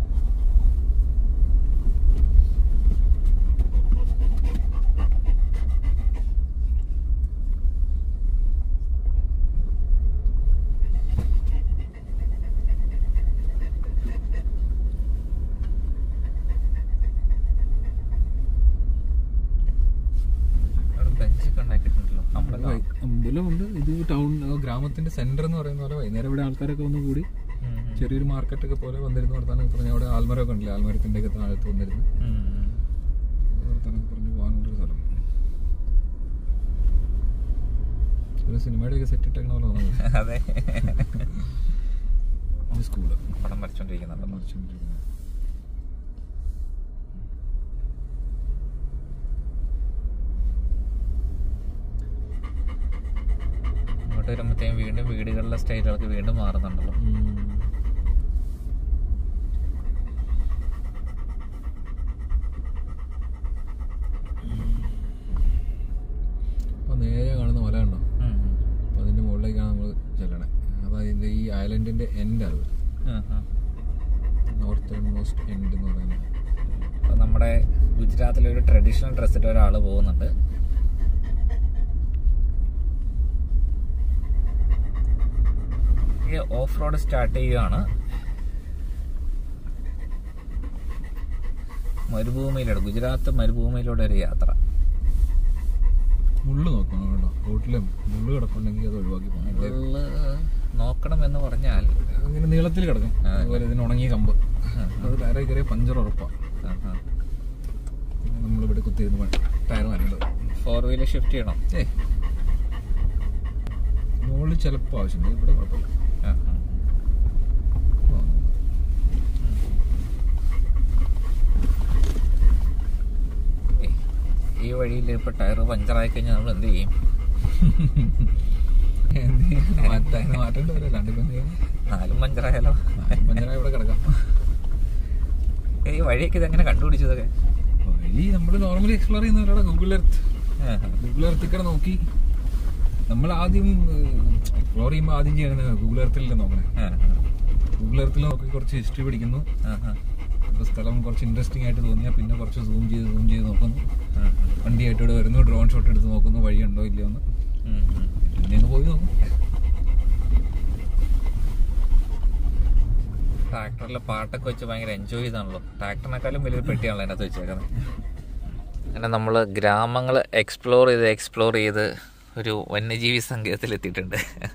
അമ്പലമുണ്ട്. ഇത് ടൗൺ ഗ്രാമത്തിന്റെ സെന്റർ എന്ന് പറയുന്ന പോലെ വൈകുന്നേരം ഇവിടെ ആൾക്കാരൊക്കെ വന്ന് കൂടി ചെറിയൊരു മാർക്കറ്റൊക്കെ പോലെ വന്നിരുന്നു വർത്താനൊക്കെ പറഞ്ഞാൽ അവിടെ ആൽമരമൊക്കെ ഉണ്ടല്ലേ, ആൽമരത്തിന്റെ ഒക്കെ താഴത്ത് വന്നിരുന്നു വർത്താനൊക്കെ പറഞ്ഞ് പോകാനുള്ളൊരു സ്ഥലം. ഒരു സിനിമയുടെ ഒക്കെ സെറ്റ് ഇട്ടേക്കണ പോലെ തോന്നുന്നു. അതെ, സ്കൂള് പടം വരച്ചോണ്ടിരിക്കുന്നുണ്ട്. വരച്ചോണ്ടിരിക്കുന്നത് ഇങ്ങോട്ട് വരുമ്പോഴത്തേക്കും വീണ്ടും വീടുകളിലെ സ്റ്റൈലുകൾക്ക് വീണ്ടും മാറുന്നുണ്ടല്ലോ. അപ്പോൾ നേരെ കാണുന്ന മല ഉണ്ടോ? അപ്പോൾ അതിൻ്റെ മുകളിലേക്കാണ് നമ്മൾ ചെല്ലണേ. അതായത് ഈ ഐലൻഡിൻ്റെ എൻഡ് അത്, നോർത്തേൺ മോസ്റ്റ് എൻഡ് എന്ന് പറയുന്നത്. അപ്പോൾ നമ്മുടെ ഗുജറാത്തിലൊരു ട്രഡീഷണൽ ഡ്രസ്സിട്ട് ഒരാൾ പോകുന്നുണ്ട്. ഓഫ് റോഡ് സ്റ്റാർട്ട് ചെയ്യുകയാണ്. മരുഭൂമിയിലൂടെ, ഗുജറാത്ത് മരുഭൂമിയിലൂടെ ഒരു യാത്ര. മുള്ളു നോക്കണം കേട്ടോ, റോട്ടിലും മുള്ളു കിടപ്പുണ്ടെങ്കിൽ അത് ഒഴിവാക്കി പോകണം. മുള്ള് നോക്കണം എന്ന് പറഞ്ഞാൽ അങ്ങനെ നീളത്തിൽ കിടക്കും. അതുപോലെ ഇതിന് ഉണങ്ങിയ കമ്പ്, അത് ടയറിൽ കയറിയ പഞ്ചർ ഉറപ്പാണ്. പിന്നെ നമ്മളിവിടെ കുത്തിയിരുന്ന് ടയർ വരേണ്ടത്. ഫോർ വീലർ ഷിഫ്റ്റ് ചെയ്യണം. ഏ മുകളിൽ ചിലപ്പോൾ ആവശ്യമുണ്ട്, ഇവിടെ കുഴപ്പമില്ല. ഈ വഴിയിൽ ഇപ്പൊ ടയർ പഞ്ചറായി കഴിഞ്ഞാൽ നമ്മൾ എന്ത് ചെയ്യും? മാറ്റേണ്ടി വരും. രണ്ടിപ്പം നാലും പഞ്ചറായാലോ? പഞ്ചറായി ഇവിടെ കിടക്കാം. ഈ വഴിയൊക്കെ ഇതെങ്ങനെ കണ്ടുപിടിച്ചതൊക്കെ? വഴി നമ്മൾ നോർമലി എക്സ്പ്ലോർ ചെയ്യുന്നവരാണ്. ഗൂഗിൾ എർത്ത് ഗൂഗിൾ എർത്തിക്കടെ നോക്കി നമ്മൾ ആദ്യം എക്സ്പ്ലോർ ചെയ്യുമ്പോൾ ആദ്യം ചെയ്യണത് ഗൂഗിൾ എർത്തിലല്ലേ നോക്കണേ. ഗൂഗിൾ എർത്തിൽ നോക്കി കുറച്ച് ഹിസ്റ്ററി പഠിക്കുന്നു. അപ്പോൾ സ്ഥലം കുറച്ച് ഇൻട്രസ്റ്റിംഗ് ആയിട്ട് തോന്നിയാൽ പിന്നെ കുറച്ച് സൂം ചെയ്ത് സൂം ചെയ്ത് നോക്കുന്നു. വണ്ടിയായിട്ട് ഇവിടെ വരുന്നു, ഡ്രോൺ ഷോട്ട് എടുത്ത് നോക്കുന്നു വഴിയുണ്ടോ ഇല്ലയോ എന്ന്. പിന്നെ അങ്ങ് പോയി നോക്കും. ട്രാക്ടറിലെ പാട്ടൊക്കെ വെച്ച് ഭയങ്കര എൻജോയ് ചെയ്താണല്ലോ. ട്രാക്ടറിനെക്കാളും വലിയൊരു പെട്ടിയാണല്ലോ അതിനകത്ത് വെച്ചേക്കുന്നത്. അങ്ങനെ നമ്മൾ ഗ്രാമങ്ങൾ എക്സ്പ്ലോർ ചെയ്ത് എക്സ്പ്ലോർ ചെയ്ത് ഒരു വന്യജീവി സങ്കേതത്തിൽ എത്തിയിട്ടുണ്ട്.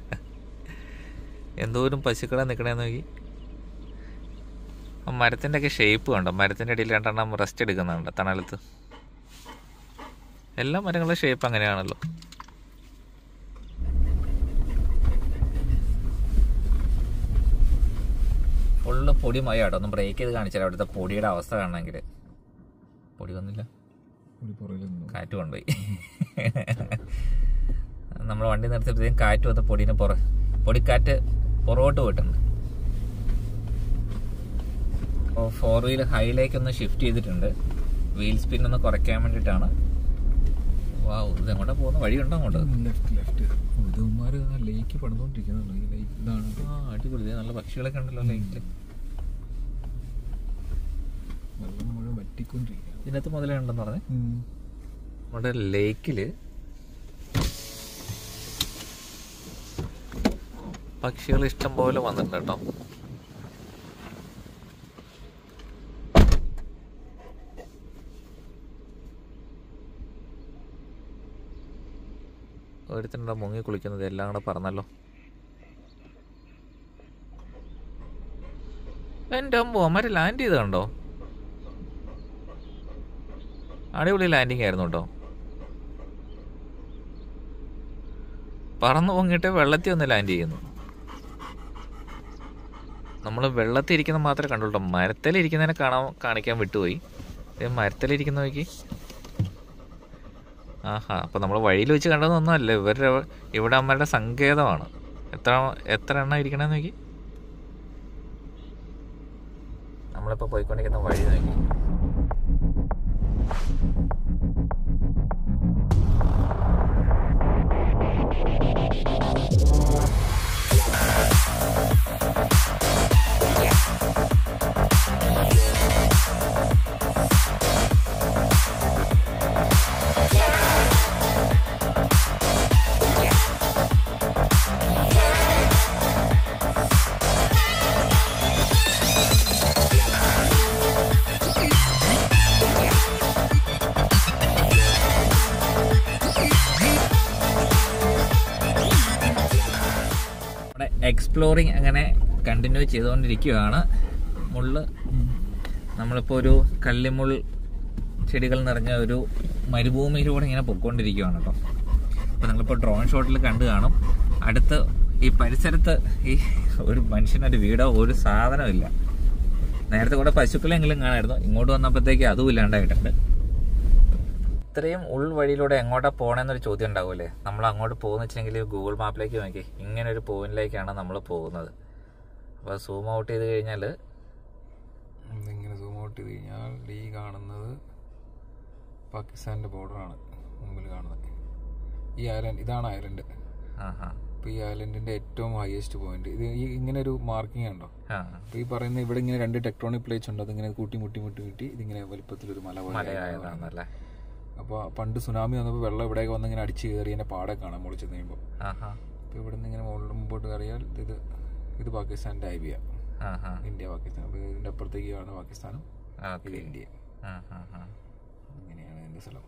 എന്തോരം പശുക്കളെ നിൽക്കണേന്ന് നോക്കി. മരത്തിൻ്റെ ഒക്കെ ഷേപ്പ് കണ്ടോ? മരത്തിൻ്റെ ഇടയിൽ രണ്ടെണ്ണം റെസ്റ്റ് എടുക്കുന്നുണ്ട് തണലത്ത്. എല്ലാ മരങ്ങളുടെ ഷേപ്പ് അങ്ങനെയാണല്ലോ. ഫുള്ള് പൊടി മയാട്ടോ. ഒന്ന് ബ്രേക്ക് ചെയ്ത് കാണിച്ചാൽ അവിടുത്തെ പൊടിയുടെ അവസ്ഥ കാണണമെങ്കിൽ. പൊടി വന്നില്ല, കാറ്റ് കൊണ്ടുപോയി. നമ്മൾ വണ്ടി നിർത്തിയപ്പോഴത്തേക്കും കാറ്റ് വന്ന പൊടീനെ പുറ പൊടിക്കാറ്റ് പുറകോട്ട് പോയിട്ടുണ്ട്. അപ്പോൾ ഫോർ വീൽ ഹൈയിലേക്ക് ഒന്ന് ഷിഫ്റ്റ് ചെയ്തിട്ടുണ്ട്. വീൽ സ്പിൻ ഒന്ന് കുറയ്ക്കാൻ വേണ്ടിയിട്ടാണ്. വാ, ഇത് എങ്ങോട്ടാ പോകുന്ന വഴിയുണ്ടോ അങ്ങോട്ട്? ലേക്ക് പണിതുകൊണ്ടിരിക്കുന്നുണ്ട്. ഇതാണ് ആ അടിപൊളി. നല്ല പക്ഷികളൊക്കെ ഉണ്ടല്ലോ ലേക്കിൽ. വെള്ളം മുഴുവൻ വറ്റിക്കൊണ്ടിരിക്കുക. ഇതിനകത്ത് മുതലേ ഉണ്ടെന്ന് പറഞ്ഞേ. നമ്മുടെ ലേക്കില് പക്ഷികൾ ഇഷ്ടം പോലെ വന്നിട്ടുണ്ട് കേട്ടോ. ഒരുത്തനുണ്ടോ മുങ്ങി കുളിക്കുന്നത്. എല്ലാം കൂടെ പറഞ്ഞല്ലോ. എൻ്റെ അമ്മോ, അമ്മര് ലാൻഡ് ചെയ്ത് കണ്ടോ? അടിപൊളി ലാൻഡിങ് ആയിരുന്നു കേട്ടോ. പറന്നു പൊങ്ങിയിട്ട് വെള്ളത്തിൽ ഒന്ന് ലാൻഡ് ചെയ്യുന്നു. നമ്മൾ വെള്ളത്തിൽ ഇരിക്കുന്ന മാത്രമേ കണ്ടുള്ളൂ. മരത്തിലിരിക്കുന്നതിനെ കാണാൻ കാണിക്കാൻ വിട്ടുപോയി. മരത്തിലിരിക്കുന്ന നോക്കി. ആഹാ, അപ്പം നമ്മൾ വഴിയിൽ വെച്ച് കണ്ടതൊന്നും അല്ല. ഇവരുടെ ഇവിടെ അമ്മയുടെ സങ്കേതമാണ്. എത്ര എത്ര എണ്ണം ഇരിക്കണമെന്ന് നോക്കി. നമ്മളിപ്പോൾ പോയിക്കൊണ്ടിരിക്കുന്ന വഴി നോക്കി. എക്സ്പ്ലോറിങ് അങ്ങനെ കണ്ടിന്യൂ ചെയ്തുകൊണ്ടിരിക്കുകയാണ്. മുള്ള് നമ്മളിപ്പോൾ ഒരു കള്ളിമുൾ ചെടികൾ നിറഞ്ഞ ഒരു മരുഭൂമിയിലൂടെ ഇങ്ങനെ പൊയ്ക്കൊണ്ടിരിക്കുകയാണ് കേട്ടോ. അപ്പോൾ നിങ്ങളിപ്പോൾ ഡ്രോൺ ഷോട്ടിൽ കണ്ടു കാണും. അടുത്ത് ഈ പരിസരത്ത് ഈ ഒരു മനുഷ്യനൊരു വീടോ ഒരു സാധനമില്ല. നേരത്തെ കൂടെ പശുക്കളെങ്കിലും കാണായിരുന്നു. ഇങ്ങോട്ട് വന്നപ്പോഴത്തേക്ക് അതും ഇല്ലാണ്ടായിട്ടുണ്ട്. ഇത്രയും ഉൾവഴിയിലൂടെ എങ്ങോട്ടാ പോകണമെന്നൊരു ചോദ്യം ഉണ്ടാവില്ലേ? നമ്മൾ അങ്ങോട്ട് പോകുന്ന വെച്ചെങ്കിൽ ഗൂഗിൾ മാപ്പിലേക്ക് നോക്കി ഇങ്ങനെ ഒരു പോയിന്റിലേക്കാണ് നമ്മൾ പോകുന്നത്. അപ്പോൾ സൂം ഔട്ട് ചെയ്ത് കഴിഞ്ഞാൽ ഇങ്ങനെ സൂം ഔട്ട് ചെയ്ത് കഴിഞ്ഞാൽ ഈ കാണുന്നത് പാകിസ്ഥാൻ്റെ ബോർഡറാണ് മുമ്പിൽ കാണുന്നത്. ഈ ഐലൻഡ് ഇതാണ് ഐലൻഡ്. അപ്പോൾ ഈ ഐലൻഡിൻ്റെ ഏറ്റവും ഹയസ്റ്റ് പോയിന്റ് ഇത് ഈ ഇങ്ങനെ ഒരു മാർക്കിംഗ് ഉണ്ടോ? അപ്പോൾ ഈ പറയുന്ന ഇവിടെ ഇങ്ങനെ രണ്ട് ടെക്ടോണിക് പ്ലേറ്റ്സ് ഉണ്ട്. അതിങ്ങനെ കൂട്ടി മുട്ടി മുട്ടി മുട്ടി ഇതിങ്ങനെ വലുപ്പത്തിലൊരു മല പോലെ. അപ്പോൾ പണ്ട് സുനാമി വന്നപ്പോൾ വെള്ളം ഇവിടെയൊക്കെ വന്ന് ഇങ്ങനെ അടിച്ച് കയറി അതിൻ്റെ പാടെ കാണാൻ മുകളിൽ ചെന്ന് കഴിയുമ്പോൾ. അപ്പോൾ ഇവിടെ നിന്ന് ഇങ്ങനെ മുകളിൽ മുമ്പോട്ട് കയറിയാൽ ഇത് ഇത് പാകിസ്ഥാൻ്റെ ഐബിയ, ഇന്ത്യ പാകിസ്ഥാൻ. അപ്പോൾ ഇതിൻ്റെ അപ്പുറത്തേക്ക് കാണുന്ന പാകിസ്ഥാനും ഇത് ഇന്ത്യ. ഇങ്ങനെയാണ് എൻ്റെ സ്ഥലം.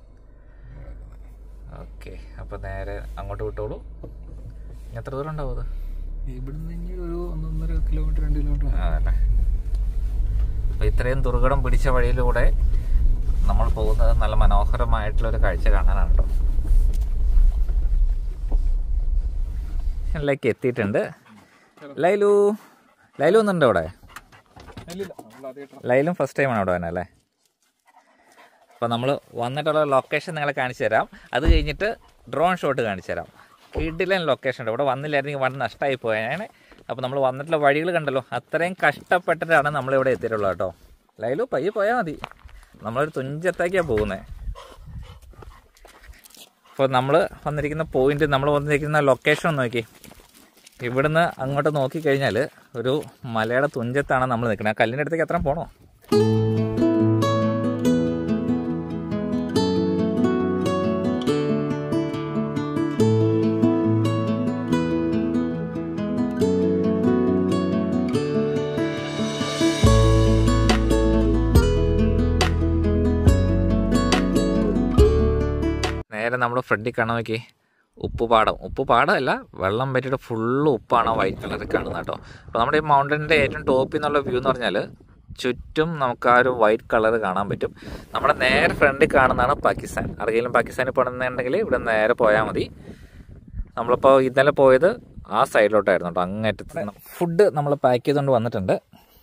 ഓക്കെ, അപ്പോൾ നേരെ അങ്ങോട്ട് വിട്ടോളൂ. എത്ര ദൂരം ഉണ്ടാവും അത്? ഇവിടുന്ന് ഇനി ഒരു ഒന്നൊന്നര കിലോമീറ്റർ രണ്ട് കിലോമീറ്റർ അതല്ലേ. അപ്പോൾ ഇത്രയും ദുർഘടം പിടിച്ച വഴിയിലൂടെ നമ്മൾ പോകുന്നത് നല്ല മനോഹരമായിട്ടുള്ളൊരു കാഴ്ച കാണാനാണ് കേട്ടോ. ലേക്ക് എത്തിയിട്ടുണ്ട്. ലൈലു ലൈലു ഒന്നുണ്ടോ അവിടെ? ലൈലും ഫസ്റ്റ് ടൈമാണ് അവിടെ തന്നെ അല്ലേ? അപ്പോൾ നമ്മൾ വന്നിട്ടുള്ള ലൊക്കേഷൻ നിങ്ങളെ കാണിച്ചു തരാം. അത് കഴിഞ്ഞിട്ട് ഡ്രോൺ ഷോട്ട് കാണിച്ചു തരാം. കിടിലൻ ലൊക്കേഷൻ ഉണ്ട്. ഇവിടെ വന്നില്ലായിരുന്നെങ്കിൽ വൺ നഷ്ടമായി പോയാണ്. അപ്പോൾ നമ്മൾ വന്നിട്ടുള്ള വഴികൾ കണ്ടല്ലോ, അത്രയും കഷ്ടപ്പെട്ടിട്ടാണ് നമ്മളിവിടെ എത്തിയിട്ടുള്ളത് കേട്ടോ. ലൈലു പയ്യെ പോയാൽ മതി, നമ്മളൊരു തുഞ്ചത്താക്കിയാണ് പോകുന്നത്. അപ്പോൾ നമ്മൾ വന്നിരിക്കുന്ന പോയിന്റ്, നമ്മൾ വന്നിരിക്കുന്ന ലൊക്കേഷൻ നോക്കി, ഇവിടുന്ന് അങ്ങോട്ട് നോക്കിക്കഴിഞ്ഞാൽ ഒരു മലയുടെ തുഞ്ചത്താണ് നമ്മൾ നിൽക്കുന്നത്. ആ കല്ലിൻ്റെ അടുത്തേക്ക് അത്ര പോകണോ? നേരെ നമ്മൾ ഫ്രണ്ടിൽ കാണാൻ നോക്കി ഉപ്പുപാടം. ഉപ്പുപാടമല്ല, വെള്ളം പറ്റിയിട്ട് ഫുള്ള് ഉപ്പാണ് വൈറ്റ് കളറിൽ കാണുന്നത് കേട്ടോ. അപ്പോൾ നമ്മുടെ ഈ മൗണ്ടൻ്റെ ഏറ്റവും ടോപ്പിൽ നിന്നുള്ള വ്യൂ എന്ന് പറഞ്ഞാൽ ചുറ്റും നമുക്ക് ആ ഒരു വൈറ്റ് കളർ കാണാൻ പറ്റും. നമ്മുടെ നേരെ ഫ്രണ്ടിൽ കാണുന്നതാണ് പാകിസ്ഥാൻ. ആർക്കെങ്കിലും പാകിസ്ഥാനിൽ പോകണമെന്നുണ്ടെങ്കിൽ ഇവിടെ നേരെ പോയാൽ മതി. നമ്മളിപ്പോൾ ഇന്നലെ പോയത് ആ സൈഡിലോട്ടായിരുന്നു കേട്ടോ, അങ്ങേറ്റത്ത്. ഫുഡ് നമ്മൾ പാക്ക് ചെയ്തുകൊണ്ട് വന്നിട്ടുണ്ട്.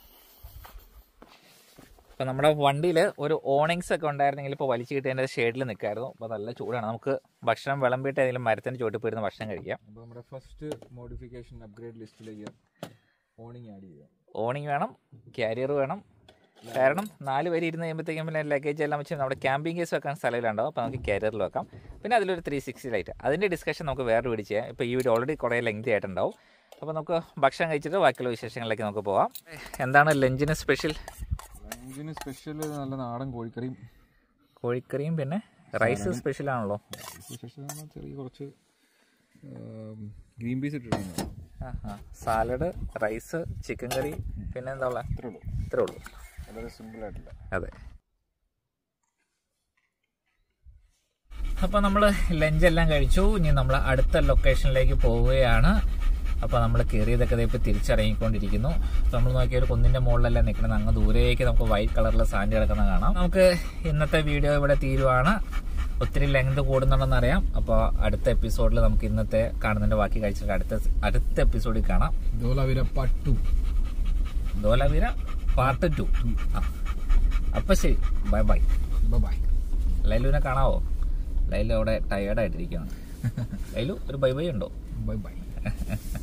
അപ്പോൾ നമ്മുടെ വണ്ടിയിൽ ഒരു ഓണിങ്സ് ഒക്കെ ഉണ്ടായിരുന്നെങ്കിൽ ഇപ്പോൾ വലിച്ചു കിട്ടിയതിൻ്റെ ഷെയ്ഡിൽ നിൽക്കായിരുന്നു. അപ്പോൾ നല്ല ചൂടാണ്. നമുക്ക് ഭക്ഷണം വിളമ്പിയിട്ട് ഏതെങ്കിലും മരത്തിൻ്റെ ചോട്ടിൽ പോയിരുന്ന ഭക്ഷണം കഴിക്കാം. അപ്പോൾ നമ്മുടെ ഫസ്റ്റ് മോഡിഫിക്കേഷൻ അപ്ഗ്രേഡ് ലിസ്റ്റിലേക്ക് ഓണിങ് ആഡ് ചെയ്യാം. ഓണിങ് വേണം, ക്യാരിയർ വേണം. കാരണം നാല് പേര് ഇരുന്ന് കഴിയുമ്പോഴത്തേക്കും പിന്നെ ലഗേജ് എല്ലാം വെച്ച് നമ്മുടെ ക്യാമ്പിംഗ് കേസ് വെക്കാൻ സ്ഥലമില്ലാണ്ടാവും. അപ്പോൾ നമുക്ക് ക്യാരിയറിൽ വെക്കാം. പിന്നെ അതിലൊരു ത്രീ സിക്സ്റ്റി ലൈറ്റ്, അതിൻ്റെ ഡിസ്കഷൻ നമുക്ക് വേറെ വീഡിയോ ചെയ്യാം. ഇപ്പോൾ ഈ വീഡിയോ ഓൾറെഡി കുറേ ലെങ്തി ആയിട്ടുണ്ടാവും. അപ്പോൾ നമുക്ക് ഭക്ഷണം കഴിച്ചിട്ട് ബാക്കിയുള്ള വിശേഷങ്ങളിലേക്ക് നമുക്ക് പോകാം. എന്താണ് ലഞ്ചിന് സ്പെഷ്യൽ? ലഞ്ചിന് സ്പെഷ്യൽ നല്ല നാടൻ കോഴിക്കറിയും കോഴിക്കറിയും പിന്നെ റൈസ് സ്പെഷ്യൽ ആണല്ലോ. സ്പെഷ്യൽ ചെറിയ കുറച്ച് ഗ്രീൻ പീസ് ഇട്ടിട്ടുണ്ട്. ആ ആ സാലഡ്, റൈസ്, ചിക്കൻ കറി, പിന്നെ എന്താ ഉള്ളത്? ഇത്രേ ഉള്ളൂ. ഇത്രേ ഉള്ളൂ. വളരെ സിമ്പിളായിട്ടില്ല. അതെ. അപ്പോൾ നമ്മൾ ലഞ്ചെല്ലാം കഴിച്ചു. ഇനി നമ്മൾ അടുത്ത ലൊക്കേഷനിലേക്ക് പോവുകയാണ്. അപ്പോൾ നമ്മൾ കയറിയതൊക്കെ ഇപ്പോൾ തിരിച്ചിറങ്ങിക്കൊണ്ടിരിക്കുന്നു. അപ്പോൾ നമ്മൾ നോക്കിയ ഒരു കുന്നിൻ്റെ മുകളിലെല്ലാം നിൽക്കുന്നത്, അങ്ങ് ദൂരേക്ക് നമുക്ക് വൈറ്റ് കളറിലെ സാൻഡ് കിടക്കുന്ന കാണാം. നമുക്ക് ഇന്നത്തെ വീഡിയോ ഇവിടെ തീരുവാണ്. ഒത്തിരി ലെങ്ത് കൂടുന്നുണ്ടെന്നറിയാം. അപ്പോൾ അടുത്ത എപ്പിസോഡിൽ നമുക്ക് ഇന്നത്തെ കാണുന്നതിൻ്റെ ബാക്കി കഴിച്ചിട്ട് അടുത്ത അടുത്ത എപ്പിസോഡിൽ കാണാം. Dholavira part two. Dholavira part two. ആ അപ്പോൾ ശരി, ബൈ ബൈ. Bye bye. ലൈലുവിനെ കാണാവോ? ലൈലു അവിടെ ടയേർഡായിട്ടിരിക്കുകയാണ്. ലൈലു ഒരു ബൈ ബൈ ഉണ്ടോ? Bye by.